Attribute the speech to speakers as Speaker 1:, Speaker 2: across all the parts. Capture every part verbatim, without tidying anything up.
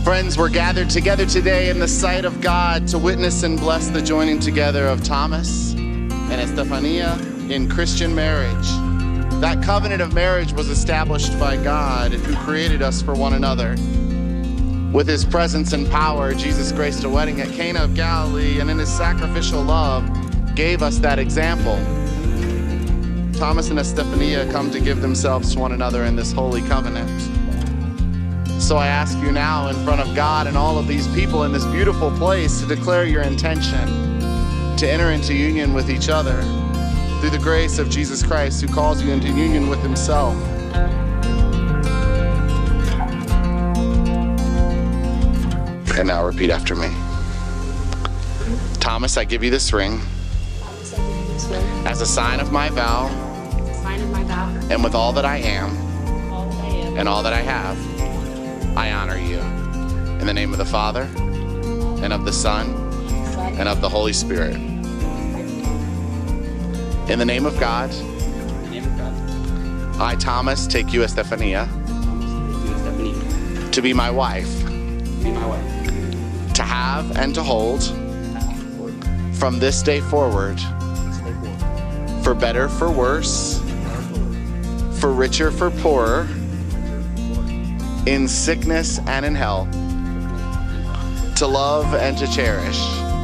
Speaker 1: Friends, we're gathered together today in the sight of God to witness and bless the joining together of Thomas and Estefania in Christian marriage. That covenant of marriage was established by God, who created us for one another. With his presence and power, Jesus graced a wedding at Cana of Galilee, and in his sacrificial love gave us that example. Thomas and Estefania come to give themselves to one another in this holy covenant. So I ask you now in front of God and all of these people in this beautiful place to declare your intention to enter into union with each other through the grace of Jesus Christ, who calls you into union with himself. And now repeat after me. Thomas, I give you this ring as a sign of my vow, and with all that I am and all that I have, I honor you. In the name of the Father, and of the Son, and of the Holy Spirit. In the name of God, I, Thomas, take you, Estefania, to be my wife, to have and to hold, from this day forward, for better, for worse, for richer, for poorer, in sickness and in health, to love and to cherish,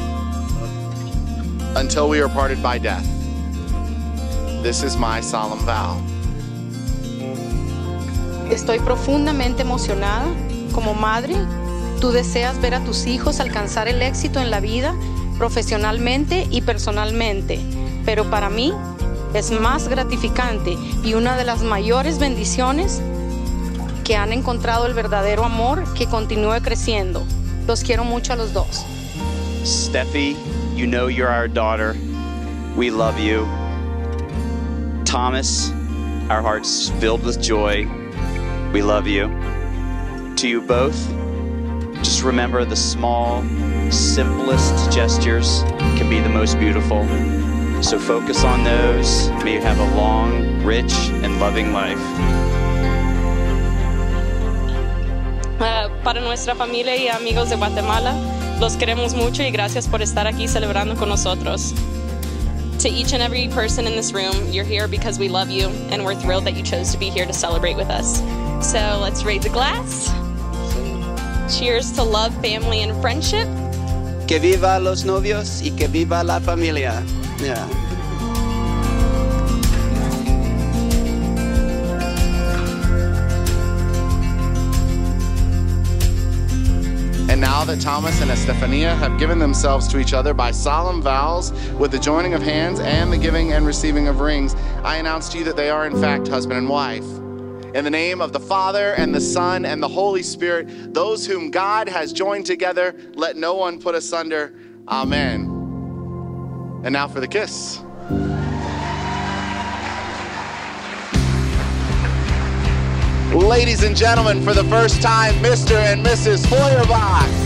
Speaker 1: until we are parted by death. This is my solemn vow.
Speaker 2: Estoy profundamente emocionada. Como madre, tú deseas ver a tus hijos alcanzar el éxito en la vida, profesionalmente y personalmente. Pero para mí es más gratificante y una de las mayores bendiciones que han encontrado el verdadero amor que continúe creciendo. Los quiero mucho a los dos.
Speaker 3: Steffi, you know you're our daughter. We love you. Thomas, our hearts filled with joy. We love you. To you both, just remember the small, simplest gestures can be the most beautiful. So focus on those. May you have a long, rich, and loving life.
Speaker 4: Uh, para nuestra familia y amigos de Guatemala, los queremos mucho y gracias por estar aquí celebrando con nosotros. To each and every person in this room, you're here because we love you and we're thrilled that you chose to be here to celebrate with us. So let's raise a glass. Cheers to love, family, and friendship.
Speaker 5: Que viva los novios y que viva la familia. Yeah.
Speaker 1: And now that Thomas and Estefania have given themselves to each other by solemn vows with the joining of hands and the giving and receiving of rings, I announce to you that they are in fact husband and wife. In the name of the Father and the Son and the Holy Spirit, those whom God has joined together, let no one put asunder. Amen. And now for the kiss. Ladies and gentlemen, for the first time, Mister and Missus Feuerbach.